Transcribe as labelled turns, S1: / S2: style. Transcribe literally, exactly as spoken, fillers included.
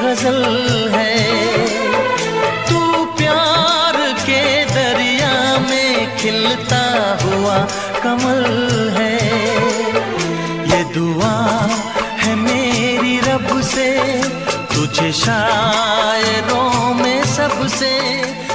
S1: गजल है। तू प्यार के दरिया में खिलता हुआ कमल है। ये दुआ है मेरी रब से, तुझे शायरों में सबसे